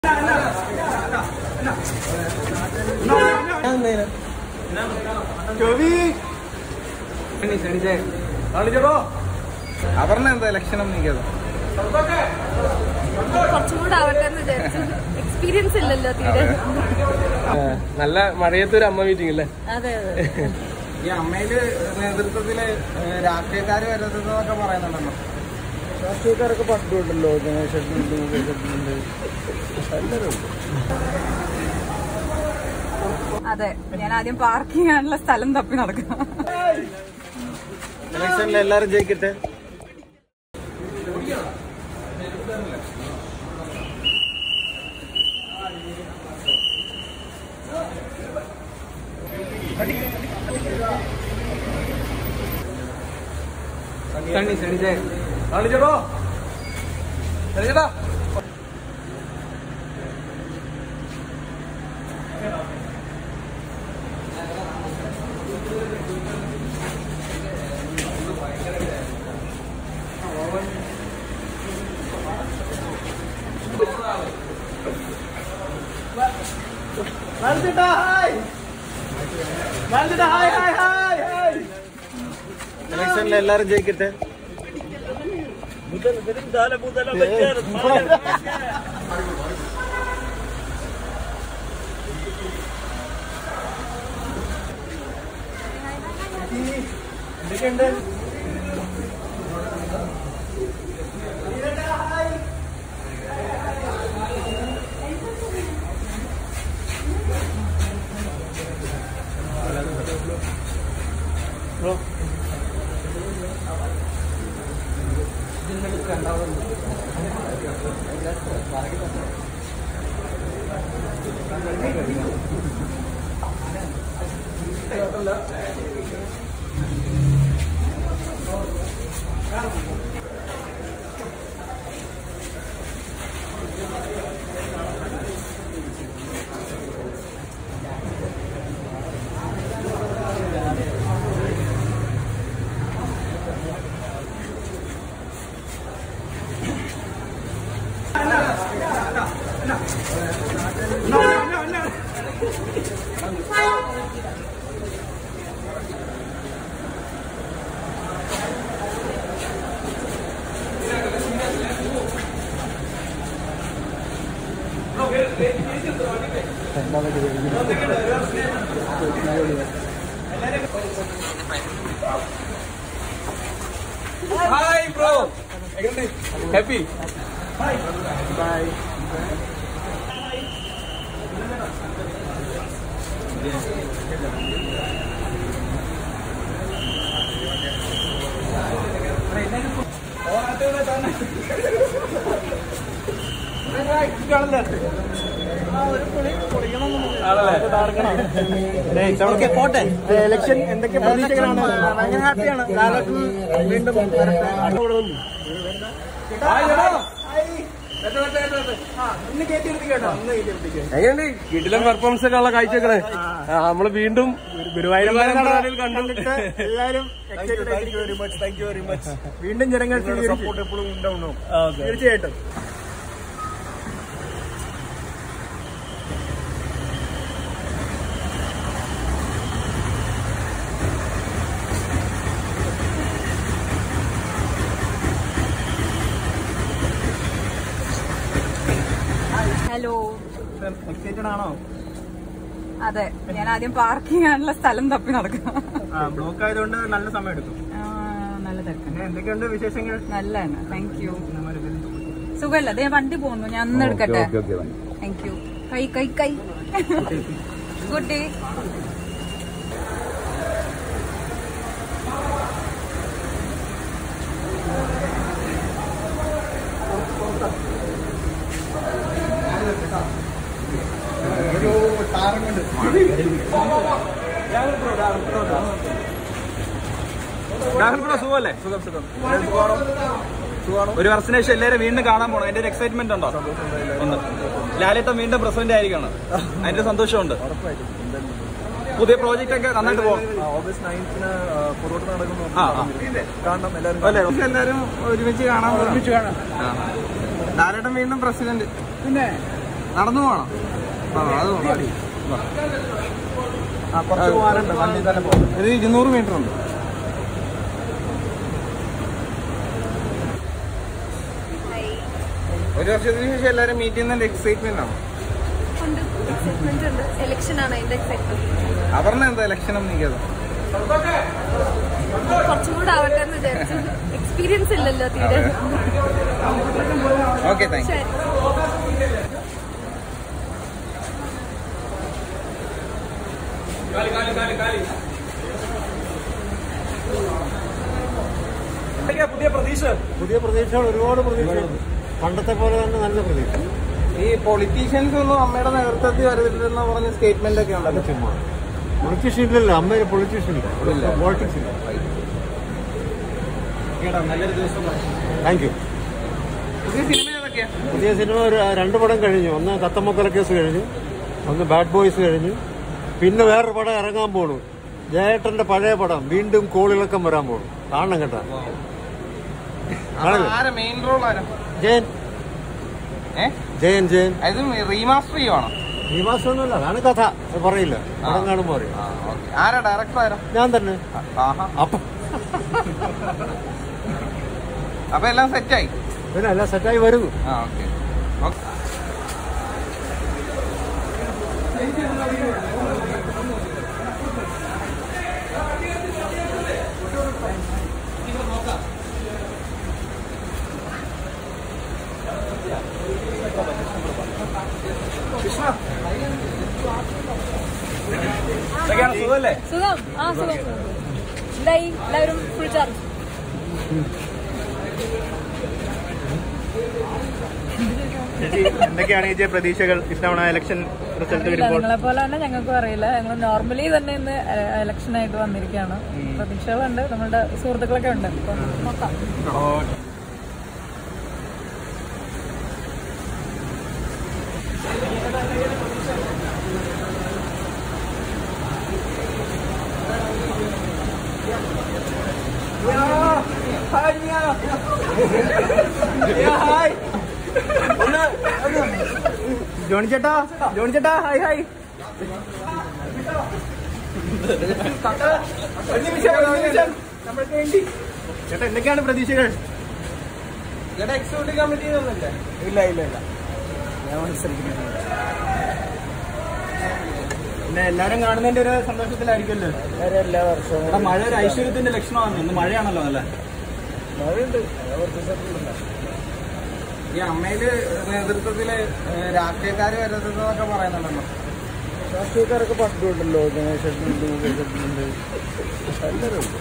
അപർണ എന്താ ലക്ഷണം നീക്കത് കുറച്ചും കൂടെ ആവട്ടെ എന്ന് വിചാരിച്ചു. എക്സ്പീരിയൻസ് ഇല്ലല്ലോ തീരെ. നല്ല മഴയത്തൊരു അമ്മ മീറ്റിംഗ് അല്ലേ? അതെ അതെ. ഈ അമ്മയില് നേതൃത്വത്തില് രാഷ്ട്രീയക്കാര് വരുന്നതൊക്കെ പറയുന്നുണ്ടല്ലോ. രാഷ്ട്രീയക്കാരൊക്കെ പണ്ടുണ്ടല്ലോ, ജനശക്തിയുണ്ട്, മുഖശക്തിയുണ്ട്, എല്ലാവരും ഉണ്ട്. അതെ, ഞാൻ ആദ്യം പാർക്ക് ചെയ്യാനുള്ള സ്ഥലം തപ്പി നടക്കണം. ഇലക്ഷനിൽ എല്ലാരും ജയിക്കട്ടെ. ഇലക്ഷനിൽ എല്ലാരും ജയിക്കട്ടെ. എന്തൊക്കെയുണ്ട്? Hi bro, happy. Bye. Bye. പോട്ടെ. ഇലക്ഷൻ എന്തൊക്കെ പ്രതീക്ഷകളാണ്? ഭയങ്കര ഹാപ്പിയാണ്. വീണ്ടും എങ്ങനെയുണ്ട്? കിടിലൻ പെർഫോമൻസ് ഒക്കെ ഉള്ള കാഴ്ചകള് നമ്മള് വീണ്ടും ഗുരുവായൂരമ്പലം കണ്ടിട്ട് എല്ലാവരും വീണ്ടും ജനങ്ങൾ സപ്പോർട്ട് എപ്പോഴും ഉണ്ടാവണം. തീർച്ചയായിട്ടും. ഹലോ, എക്സൈറ്റഡ് ആണോ? അതെ, ഞാൻ ആദ്യം പാർക്ക് ചെയ്യാനുള്ള സ്ഥലം തപ്പി നടക്കണം. ബ്ലോക്ക് ആയതുകൊണ്ട് നല്ല സമയം എടുക്കും. നല്ല തിരക്ക്. എന്തൊക്കെയുണ്ട് വിശേഷങ്ങൾ? നല്ലതാണ്, താങ്ക് യു. സുഖമല്ല, അതെ വണ്ടി പോകുന്നു, ഞാൻ ഒന്ന് എടുക്കട്ടെ. Thank you. കൈ കൈ കൈ ഗുഡ് ഡേ. സുഖമല്ലേ? സുഖം സുഖം. ഒരു വർഷത്തിന് ശേഷം എല്ലാവരും വീണ്ടും കാണാൻ പോകണം. അതിന്റെ ഒരു എക്സൈറ്റ്മെന്റ് ഉണ്ടോ? ഒന്ന് ലാലേട്ടൻ വീണ്ടും പ്രസിഡന്റ് ആയിരിക്കണം, അതിന്റെ സന്തോഷമുണ്ട്. പുതിയ പ്രോജക്റ്റ് ഒക്കെ നന്നായിട്ട് പോകും. ഓഗസ്റ്റ് 9-ന് പുറോട്ട് നടക്കുന്നു. കാണണം എല്ലാവരും ഒരുമിച്ച് കാണാൻ. ലാലേട്ടൻ വീണ്ടും പ്രസിഡന്റ്. പിന്നെ നടന്നു പോകണം. അത് കുറച്ച് പോകാനുണ്ട്. വണ്ടി തന്നെ പോകും. ഒരു 200 മീറ്റർ ഉണ്ട്. ഒരു വർഷത്തിന് ശേഷം എല്ലാവരും മീറ്റ് ചെയ്യുന്നതിന്റെ എക്സൈറ്റ്മെന്റ് ആണ്. അവരുടെ എന്താ ഇലക്ഷൻ നീക്കത്? കുറച്ചും കൂടെ ആവട്ടെ എന്ന് വിചാരിച്ചു. എക്സ്പീരിയൻസ് ഇല്ലല്ലോ തീരെ. Okay, thank you. പുതിയ പ്രതീക്ഷകൾ, ഒരുപാട് പ്രതീക്ഷകളുണ്ട്. പണ്ടത്തെ പോലെ തന്നെ നല്ല പ്രതീക്ഷ. ഈ പൊളിറ്റീഷ്യൻസ് ഒന്നും അമ്മയുടെ നേതൃത്വത്തിൽ വരുന്നില്ലെന്ന് പറഞ്ഞ സ്റ്റേറ്റ്മെന്റ് ഒക്കെ ഉണ്ടല്ലോ. ചുമ്മാ പൊളിറ്റീഷ്യൻ ഇല്ലല്ലോ, അമ്മയൊരു പൊളിറ്റീഷ്യൻ ഇല്ല, പോളിറ്റിക്സ് ഇല്ല. നല്ലൊരു ദിവസം. Thank you. പുതിയ സിനിമ ഏതൊക്കെയാ? പുതിയ സിനിമ ഒരു 2 പടം കഴിഞ്ഞു. ഒന്ന് തത്തമ്മക്കല കേസ് കഴിഞ്ഞു, ഒന്ന് ബാഡ് ബോയ്സ് കഴിഞ്ഞു. പിന്നെ വേറൊരു പടം ഇറങ്ങാൻ പോണു. ജയേട്ടന്റെ പഴയ പടം വീണ്ടും കോളിളക്കം വരാൻ പോണു. കാണണം കേട്ടാ. മെയിൻ റോൾ ആരാ? ജയൻ ജയൻ ജയൻ. ഇത് റീമാസ്റ്റർ ചെയ്യുവാണോ? റീമാസ്റ്ററൊന്നുമില്ല, അതാണ് കഥ. പറയില്ല, പടം കാണുമ്പോ അറിയാം. ആരാ ഡയറക്ടർ? ആരാ? ഞാൻ തന്നെ. അപ്പൊ എല്ലാം സെറ്റായി? പിന്നെ എല്ലാം സെറ്റായി വരുന്നു. സുഖല്ലേ? സുഖം. സുഖം. എന്തായി എല്ലാവരും ഫുൾ ചാർജ്? എന്തൊക്കെയാണ് ഈ പ്രതീക്ഷകൾ ഇത്തവണ ഇലക്ഷൻ റിസൾട്ട് വരുമ്പോൾ? നിങ്ങളെ പോലെ തന്നെ ഞങ്ങൾക്കും അറിയില്ല. ഞങ്ങൾ നോർമലി തന്നെ ഇന്ന് ഇലക്ഷനായിട്ട് വന്നിരിക്കുകയാണ്. പ്രതീക്ഷകളുണ്ട്, നമ്മളുടെ സുഹൃത്തുക്കളൊക്കെ ഉണ്ട്. അപ്പം നോക്കാം. ജോണി ചേട്ടാ, ജോണി ചേട്ടാ, ഹായ് ഹായ്. ചേട്ടാ, എന്തൊക്കെയാണ് പ്രതീക്ഷകൾ? ചേട്ടാ എക്സിക്യൂട്ടീവ് കമ്മിറ്റി ഒന്നുമില്ലേ? ഇല്ല ഇല്ല ഇല്ല, ഞാൻ മത്സരിക്കുന്നില്ല. പിന്നെ എല്ലാരും കാണുന്നതിന്റെ ഒരു സന്തോഷത്തിലായിരിക്കുമല്ലോ എല്ലാ വർഷവും. മഴ ഒരു ഐശ്വര്യത്തിന്റെ ലക്ഷണമാണ്. ഇന്ന് മഴയാണല്ലോ. നല്ല മഴയുണ്ട്. ഈ അമ്മയില് നേതൃത്വത്തില് രാഷ്ട്രീയക്കാര് വരരുതെന്നൊക്കെ പറയുന്നുണ്ടല്ലോ. രാഷ്ട്രീയക്കാരൊക്കെ പണ്ടുണ്ടല്ലോ. ഗണേശനുണ്ട്, മുകേഷനുണ്ട്, എല്ലാവരും ഉണ്ട്.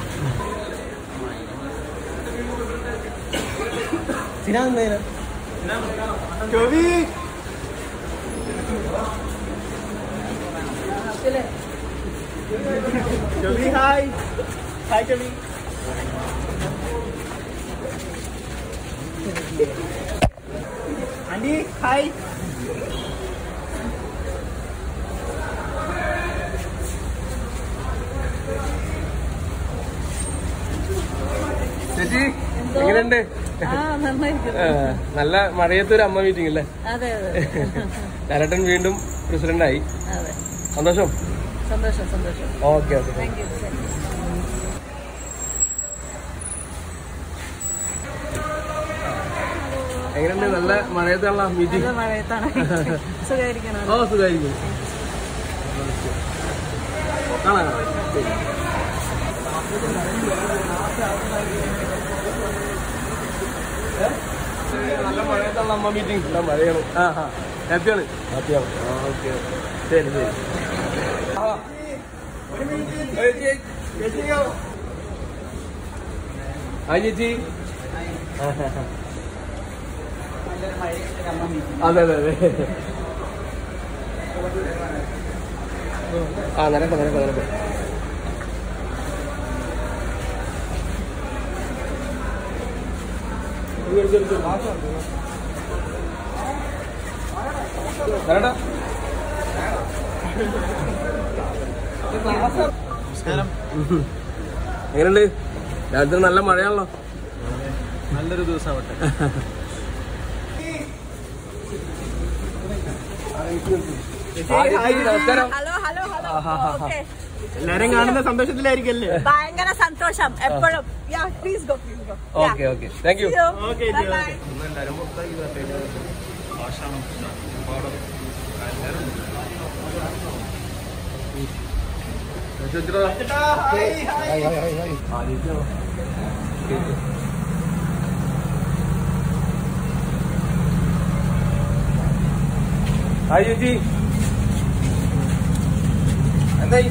Hi hi Kavi. Aunty hi. ചേച്ചി എങ്ങനെയുണ്ട്? നല്ല മഴയത്തൊരു അമ്മ മീറ്റിംഗ് അല്ലേ? ലാലേട്ടൻ വീണ്ടും പ്രസിഡന്റായി. സന്തോഷം? സന്തോഷം സന്തോഷം. Okay okay. എങ്ങനെയുണ്ട്? നല്ല മഴയത്താണല്ലോ മീറ്റിംഗ്. മഴയത്താണ്. സുഖമായിരിക്കണം. ഓ സുഖമായിരിക്കും. കാണാം. നല്ല മഴയത്താണല്ലോ അമ്മ മീറ്റിംഗ്. നല്ല മഴയാണ്. ഹാപ്പിയാണ്. ഹാപ്പിയാണ്. ഓക്കെ ശരി ശരി. ഹായ് ചേച്ചി. അതെ അതെ അതെ. നിരക്ക് നിരക്ക് നിരക്ക്. നമസ്കാരം. എങ്ങനെയുണ്ട്? രാത്രി നല്ല മഴയാണല്ലോ. നല്ലൊരു ദിവസമാവട്ടെ. നമസ്കാരം. ഹലോ ഹലോ ഹലോ ഓക്കെ എല്ലാരും കാണുന്ന സന്തോഷത്തിലായിരിക്കല്ലേ? ഭയങ്കര സന്തോഷം എപ്പോഴും. Please go okay okay thank you. Hi ചേച്ചി, എന്തായി?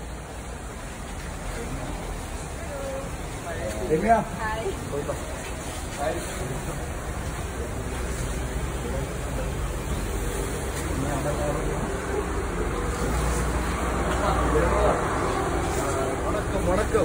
വണക്കം.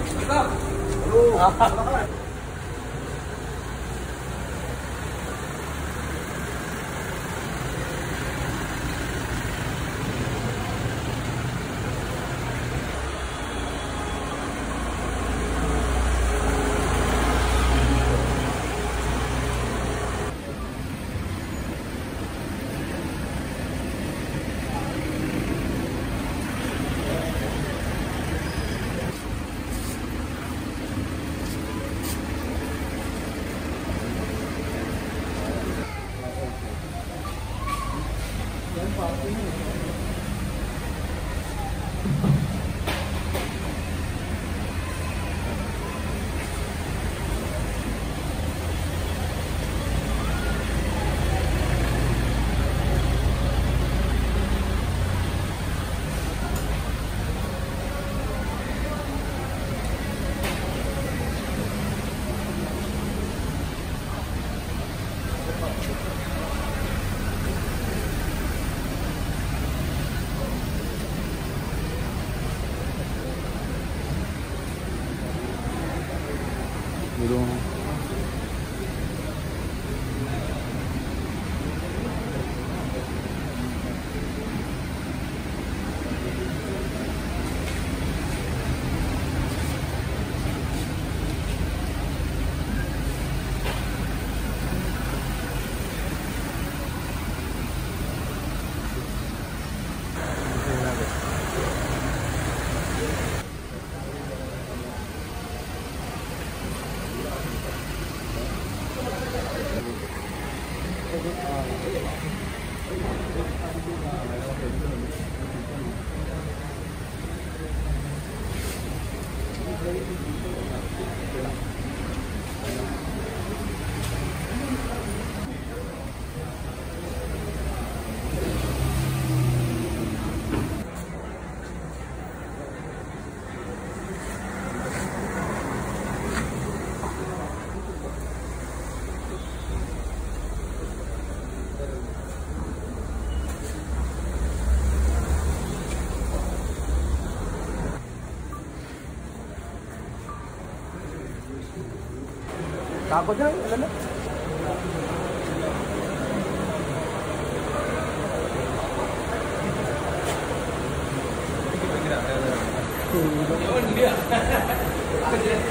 India.